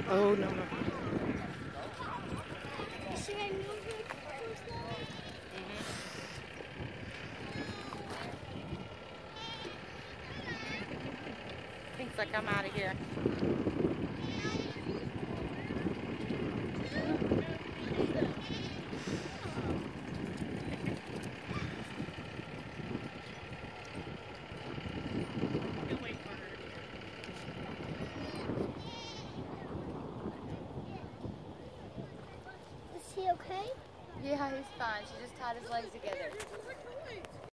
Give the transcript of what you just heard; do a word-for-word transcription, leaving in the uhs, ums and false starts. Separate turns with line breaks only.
Oh, no, no.
Should I move it first level?
Thinks like I'm out of here.
Is he okay?
Yeah, he's fine. She just tied his legs together.